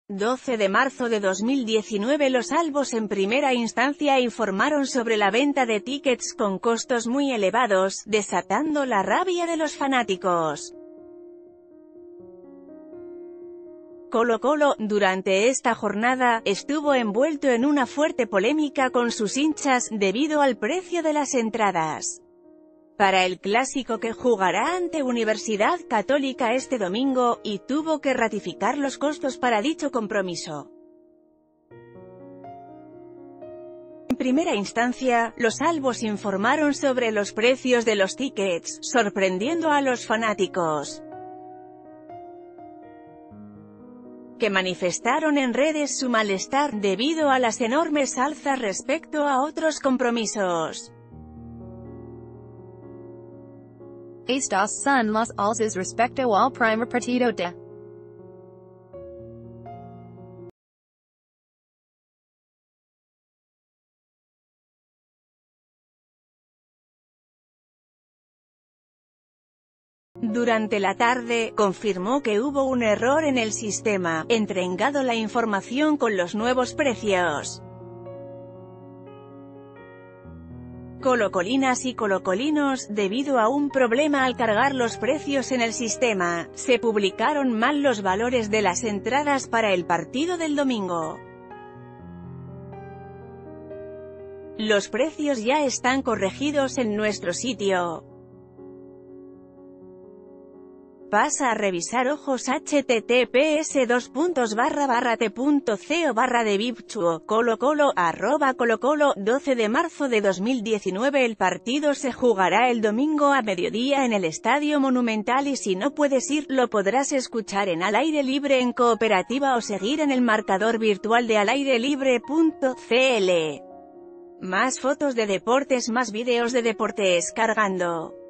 12 de marzo de 2019. Los albos en primera instancia informaron sobre la venta de tickets con costos muy elevados, desatando la rabia de los fanáticos. Colo-Colo, durante esta jornada, estuvo envuelto en una fuerte polémica con sus hinchas, debido al precio de las entradas para el clásico que jugará ante Universidad Católica este domingo, y tuvo que ratificar los costos para dicho compromiso. En primera instancia, los albos informaron sobre los precios de los tickets, sorprendiendo a los fanáticos, que manifestaron en redes su malestar, debido a las enormes alzas respecto a otros compromisos. Estas son las alzas respecto al primer partido de Durante la tarde, confirmó que hubo un error en el sistema, entregando la información con los nuevos precios. Colocolinas y colocolinos, debido a un problema al cargar los precios en el sistema, se publicaron mal los valores de las entradas para el partido del domingo. Los precios ya están corregidos en nuestro sitio. Pasa a revisar ojos https://t.co/devipchuo, Colo-Colo, @Colo-Colo, 12 de marzo de 2019. El partido se jugará el domingo a mediodía en el Estadio Monumental, y si no puedes ir, lo podrás escuchar en Al Aire Libre en Cooperativa o seguir en el marcador virtual de alairelibre.cl. Más fotos de deportes, más vídeos de deportes cargando.